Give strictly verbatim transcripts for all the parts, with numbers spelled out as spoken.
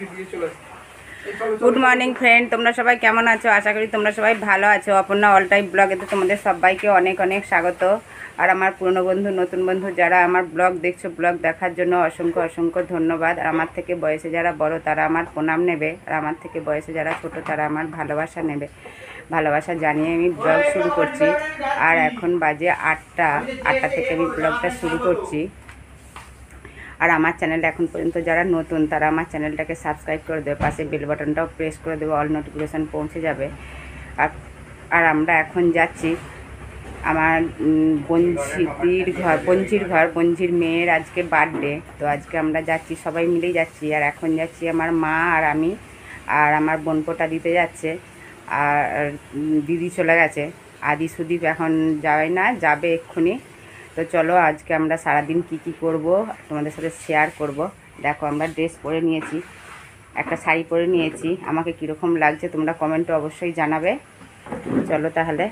Good morning friend, तुम्हारा सबाई केमन आछो? आशा करी तुम्हारा सबाई भालो आछो। अपना ऑल टाइम ब्लगे तुम्हारे सबाइके अनेक अनेक स्वागत। और आमार पुरानो बंधु नतून बंधु जारा आमार ब्लग देखछो, ब्लग देखार जोन्नो असंख्य असंख्य धन्यवाद। और आमार थेके बयसे जारा बड़ो तारा आमार प्रणाम नेबे, और आमार थेके बयसे जारा छोटो तारा आमार भालोबासा नेबे। भालोबासा जानिए आमी ब्लग शुरू करछि। और एखन बाजे आठटा आठटा थेके आमी ब्लगटा शुरू करछि। और आमार चैनल एखन पर्यन्त जारा नतून तारा आमार चैनलटाके साबस्क्राइब करे देबे, पाशे बेल बाटनटाओ प्रेस करे देबे, अल नोटिफिकेशन पौঁছে যাবে। আর আর আমরা এখন যাচ্ছি আমার বঞ্চির ঘর বঞ্চির ঘর বঞ্চির মেয়ের আজকে বার্থডে। তো আজকে আমরা যাচ্ছি, সবাই মিলেই যাচ্ছি। আর এখন যাচ্ছি আমার মা আর আমি, আর আমার বোনপোটা দিতে যাচ্ছে। আর দিদি চলে গেছে, আদি সুদীপ এখন যাবে না, যাবে এক্ষুনি। তো চলো আজকে আমরা সারাদিন কি কি করব তোমাদের সাথে শেয়ার করব। দেখো আমরা ড্রেস পরে নিয়েছি, একটা শাড়ি পরে নিয়েছি। আমাকে কীরকম লাগছে তোমরা কমেন্টে অবশ্যই জানাবে। চলো তাহলে,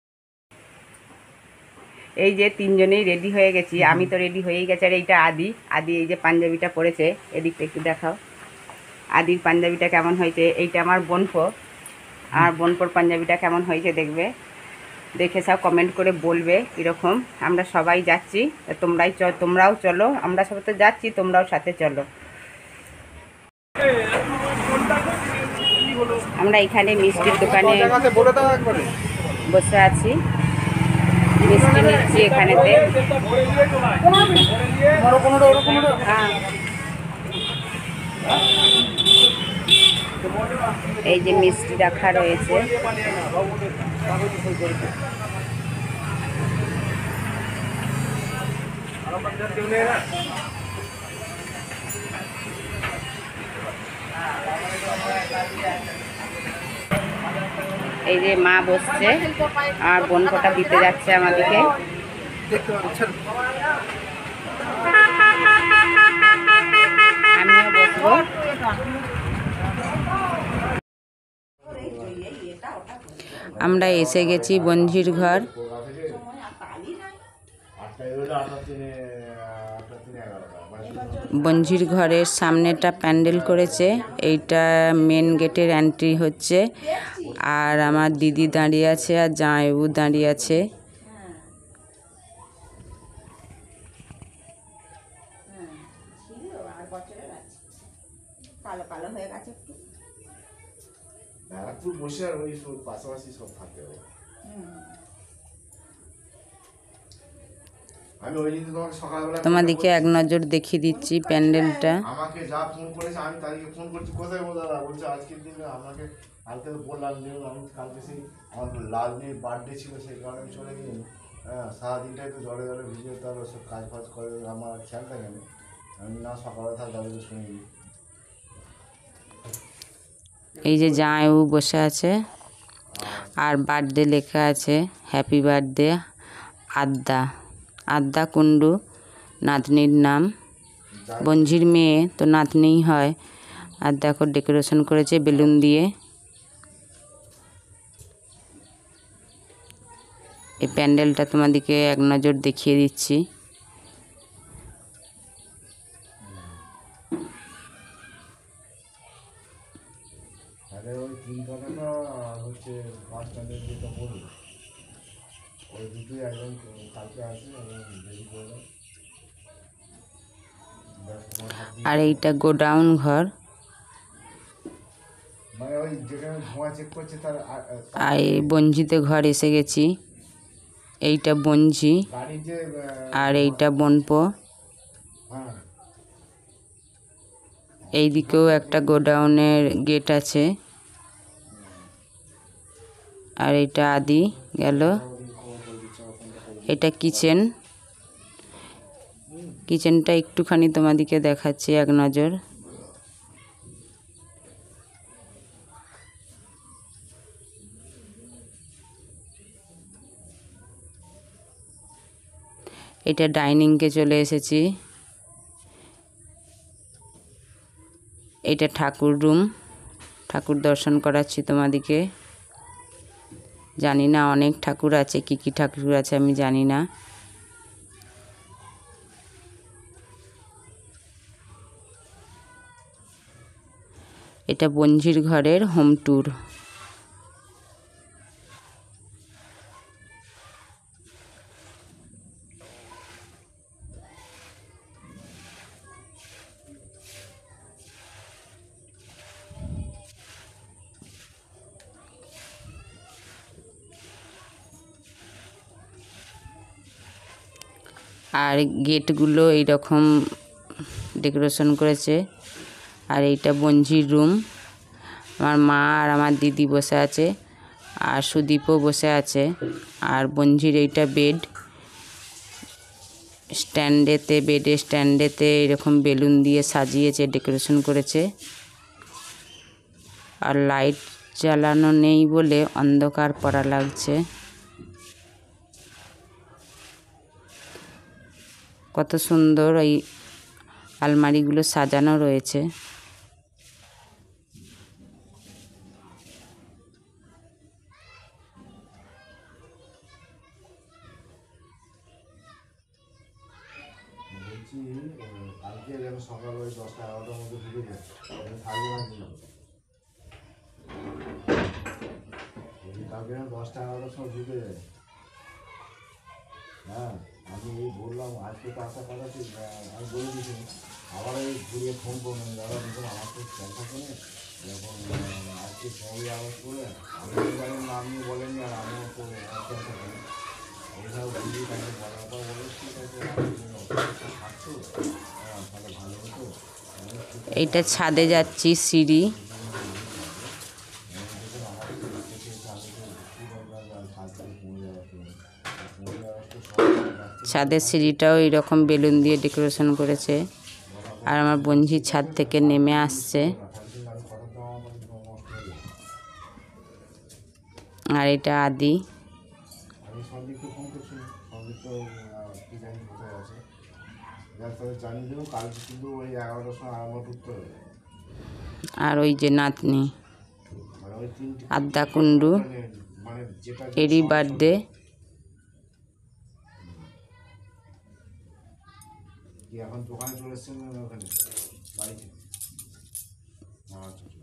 এই যে তিনজনেই রেডি হয়ে গেছি। আমি তো রেডি হয়েই গেছি। আর এইটা আদি আদি এই যে পাঞ্জাবিটা পরেছে, এদিকটা একটু দেখাও আদির পাঞ্জাবিটা কেমন হয়েছে। এইটা আমার বোনপো, আর বোনপোর পাঞ্জাবিটা কেমন হয়েছে দেখবে, দেখে সব কমেন্ট করে বলবে কীরকম। আমরা সবাই যাচ্ছি, তোমরাই চ তোমরাও চলো। আমরা সবাই তো যাচ্ছি, তোমরাও সাথে চলো। আমরা এখানে মিষ্টির দোকানে বসে আছি, মিষ্টি নিচ্ছি এখানেতে। এই যে মিষ্টি রাখা রয়েছে। এই যে মা বসছে আর বোনপোটা দিতে যাচ্ছে আমাদেরকে। আমিও বসবো। আমরা এসে গেছি বঞ্জির ঘর। বঞ্জির ঘরের সামনেটা প্যান্ডেল করেছে, এইটা মেন গেটের এন্ট্রি হচ্ছে। আর আমার দিদি দাঁড়িয়ে আছে, আর জামাইবাবু দাঁড়িয়ে আছে। তোমাদেরকে এক নজর দেখিয়ে দিচ্ছি প্যান্ডেলটা। আমাকে যা ফোন করেছে আমি তাদেরকে ফোন করছি, কোথায় বল দাদা, বলছে আজকের দিনে আমাকে কালকে তো বললাম যে আমি কালকে সেই আমার লাল মেয়ের বার্থডে ছিল, সেই কারণে আমি চলে গিয়ে হ্যাঁ সারাদিনটাই তো জলে জলে ভিজে তার সব কাজ ফাজ করে, আমার খেয়াল থাকে না। আমি না সকালে থাক তাদেরকে শুনে দিই। এই যে জামাইবাবু বসে আছে, আর বার্থডে লেখা আছে হ্যাপি বার্থডে আদ্যা আদ্যা কুণ্ডু, নাতনির নাম। বঞ্জির মেয়ে তো নাতনিই হয়। আর দেখো ডেকোরেশন করেছে বেলুন দিয়ে। এই প্যান্ডেলটা তোমাদেরকে এক নজর দেখিয়ে দিচ্ছি। আর এইটা গোডাউন ঘর। আর এই বঞ্জিতে ঘর এসে গেছি। এইটা বঞ্জি, আর এইটা বোনপো। এইদিকেও একটা গোডাউনের গেট আছে। আর এইটা আদি গেল। এটা কিচেন, কিচেনটা একটুখানি তোমাদেরকে দেখাচ্ছি এক নজর। এটা ডাইনিংকে চলে এসেছি। এটা ঠাকুর রুম, ঠাকুর দর্শন করাচ্ছি তোমাদেরকে। জানি না অনেক ঠাকুর আছে, কি কি ঠাকুর আছে আমি জানি না। এটা বঞ্জির ঘরের হোম ট্যুর। আর গেটগুলো এইরকম ডেকোরেশন করেছে। আর এইটা বঞ্জির রুম। আমার মা আর আমার দিদি বসে আছে, আর সুদীপও বসে আছে। আর বঞ্জির এইটা বেড, স্ট্যান্ডেতে বেডে স্ট্যান্ডেতে এরকম বেলুন দিয়ে সাজিয়েছে, ডেকোরেশন করেছে। আর লাইট জ্বালানো নেই বলে অন্ধকার পড়া লাগছে। কত সুন্দর এই আলমারিগুলো সাজানো রয়েছে। বলছি আহ, কালকে যেন সকাল ওই দশটা এগারোটার মধ্যে ঢুকে যায়, থাকবে না কি? বলছি কালকে যেন দশটা এগারোটার সময় ঢুকে যায়। হ্যাঁ, আমি এই বললাম আজকে তো আসার কথা ছিল, আমি বলে দিয়েছি। আবার এই ঘুরিয়ে ফোন করবেন, দাদা দেখুন আমার তো খেয়াল থাকে না, এরকম আজকে সঙ্গে আবার করে আমি তো জানি না, আপনি বলেননি আর আমিও তো খেয়াল থাকে না। এইসব ঘুরিয়ে তাকে বলার পর বলে ঠিক আছে থাকতো, হ্যাঁ তাহলে ভালো হতো। এইটা ছাদে যাচ্ছি, সিঁড়ি। ছাদের সিঁড়িটাও এইরকম বেলুন দিয়ে ডেকোরেশন করেছে। আর আমার বঞ্জি ছাদ থেকে নেমে আসছে। আর এটা আদি। আমি সন্দীপকে ফোন করছি, সন্দীপ তো কি জানি কোথায় আছে, যার তাহলে জানিয়ে দেবো কালকে কিন্তু ওই এগারোটার সময় আরাম ঢুকতে হবে। আর ওই যে নাতনি মানে ওই তিনটে আদ্যা কুণ্ডু, মানে যেটা এরই বার্থডে। কি এখন দোকানে চলে এসছেন না ওখানে বাড়িতে? আচ্ছা ঠিক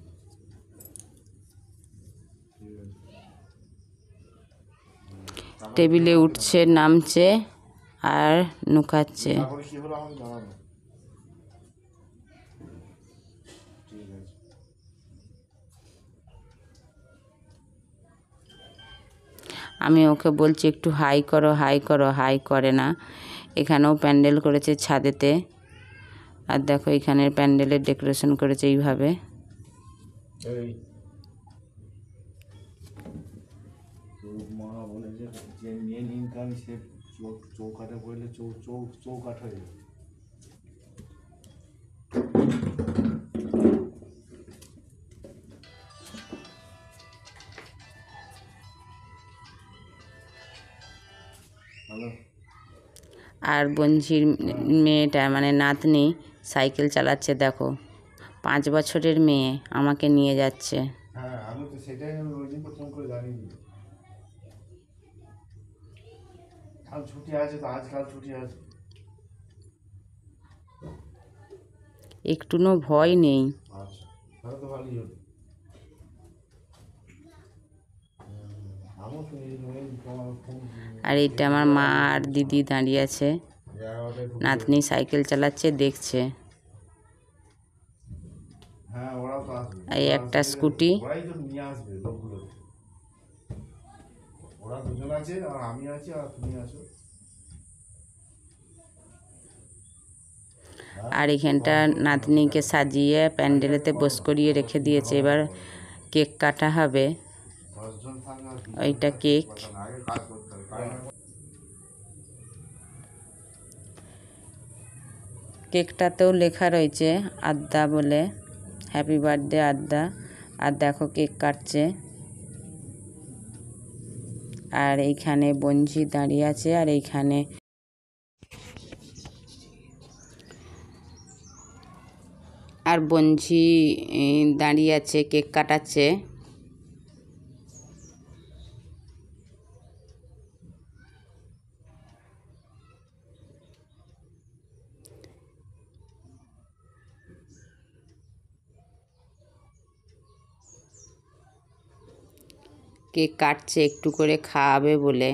আছে। টেবিলে উঠছে, নামছে আর নুকাচ্ছে। তারপরে কি হলো আমাকে জানাবো। ঠিক আছে। আমি ওকে বলছি একটু হাই করো, হাই করো, হাই করে না। এখানেও প্যান্ডেল করেছে ছাদেতে। আর দেখো এখানের প্যান্ডেলের ডেকোরেশন করেছে এইভাবে। এই তোর মা বলে যে যে মেন ইনকাম সে চৌকাঠে বললে চৌ চৌ চৌকাঠ হয়ে যাবে। হ্যালো। আর বঞ্জির মেয়েটা মানে নাতনি সাইকেল চালাচ্ছে, দেখো পাঁচ বছরের মেয়ে আমাকে নিয়ে যাচ্ছে। হ্যাঁ আমি তো সেটাই আমি ওই দিন তো ফোন করে জানিয়ে দিই। কাল ছুটি আছে তো, আজকাল ছুটি আছে। একটুও ভয় নেই। আচ্ছা তাহলে তো ভালোই হলো। আমিও শুনেছি তোমার ফোন আর এটা আমার মা আর দিদি দাঁড়িয়ে আছে, এগারোটায় ঢুকে নাতনি সাইকেল চালাচ্ছে, দেখছে। হ্যাঁ ওরাও তো আসবে, এই ওরা একটা আসবে, স্কুটি। ওরাই তো নিয়ে আসবে লোকগুলো। ওরা দুজন আছে আর আমি আছি আর তুমি আছো। আর এখানটা নাতনিকে সাজিয়ে প্যান্ডেলেতে বস করিয়ে রেখে দিয়েছে। এবার কেক কাটা হবে। দশজন থাকবে আর ওইটা কেক। আগে কাজ করতে হবে। কেকটাতেও লেখা রয়েছে আদ্যা বলে, হ্যাপি বার্থডে আদ্যা। আর দেখো কেক কাটছে। আর এইখানে বঞ্জি দাঁড়িয়ে আছে, আর এইখানে আর বঞ্জি দাঁড়িয়ে আছে, কেক কাটাচ্ছে। কেক কাটছে একটু করে খাওয়াবে বলে,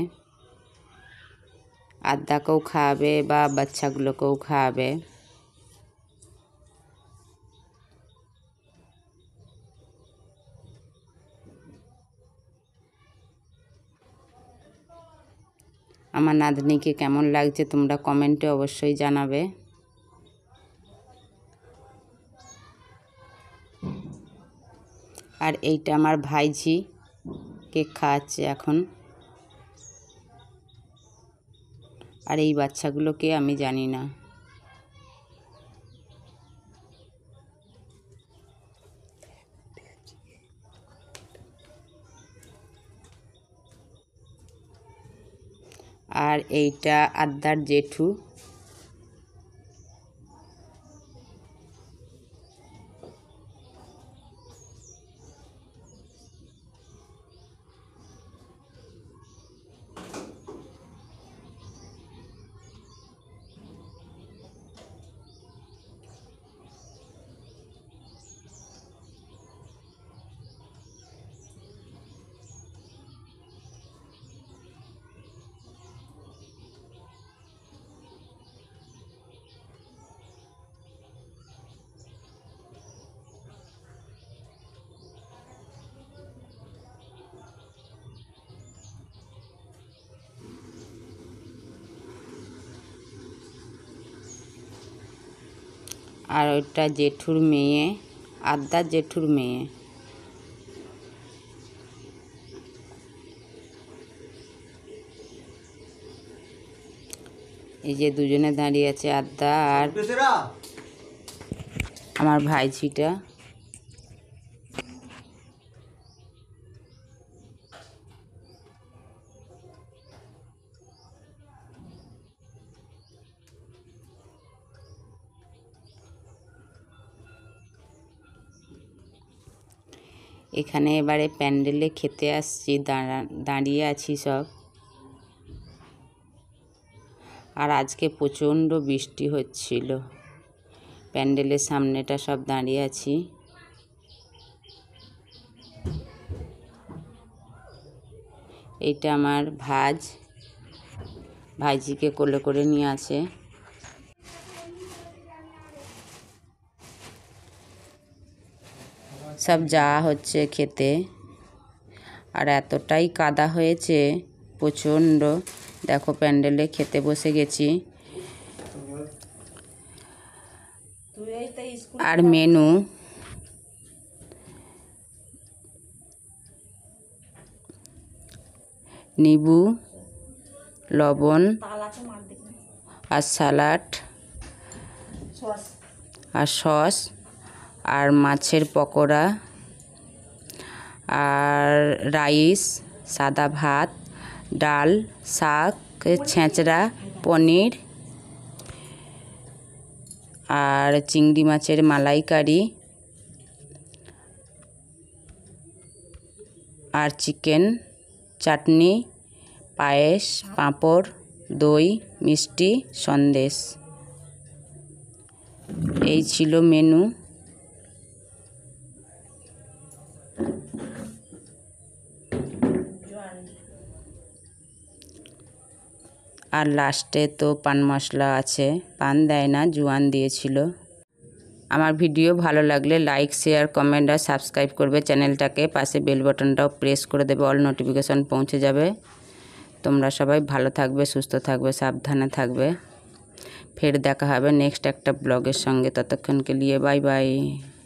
আদ্দাকেও খাওয়াবে বা বাচ্চাগুলোকেও খাওয়াবে। আমার নাতনিকে কেমন লাগছে তোমরা কমেন্টে অবশ্যই জানাবে। আর এইটা আমার ভাইঝি কেক খাওয়াচ্ছে এখন। আর এই বাচ্চাগুলোকে আমি জানি না। আর এইটা আদ্দার জেঠু। আর ওইটা জেঠুর মেয়ে, আদ্দার জেঠুর মেয়ে। এই যে দুজনে দাঁড়িয়ে আছে, আদ্দা আর আমার ভাইঝিটা। এখানে এবারে প্যান্ডেলে খেতে আসছি, দাঁড়া দাঁড়িয়ে আছি সব। আর আজকে প্রচণ্ড বৃষ্টি হচ্ছিল, প্যান্ডেলের সামনেটা সব দাঁড়িয়ে আছি। এইটা আমার ভাজ, ভাইজিকে কোলে করে নিয়ে আসে। সব যাওয়া হচ্ছে খেতে। আর এতটাই কাদা হয়েছে প্রচণ্ড, দেখো প্যান্ডেলে খেতে বসে গেছি। আর মেনু নিবু, লবণ আর স্যালাড আর সস আর মাছের পকোড়া আর রাইস, সাদা ভাত, ডাল, শাক, ছেঁচড়া, পনির আর চিংড়ি মাছের মালাইকারি আর চিকেন, চাটনি, পায়েস, পাঁপড়, দই, মিষ্টি, সন্দেশ। এই ছিল মেনু। আর লাস্টে তো পান মশলা আছে, পান দেয় না, জোয়ান দিয়েছিল। আমার ভিডিও ভালো লাগলে লাইক, শেয়ার, কমেন্ট আর সাবস্ক্রাইব করবে চ্যানেলটাকে। পাশে বেল বাটনটাও প্রেস করে দেবে, অল নোটিফিকেশন পৌঁছে যাবে। তোমরা সবাই ভালো থাকবে, সুস্থ থাকবে, সাবধানে থাকবে। ফের দেখা হবে নেক্সট একটা ব্লগের সঙ্গে। ততক্ষণকে লিয়ে বাই বাই।